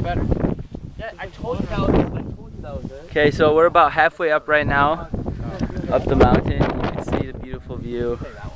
better. Yeah, I told you that was it. Okay, so we're about halfway up right now, up the mountain. You can see the beautiful view.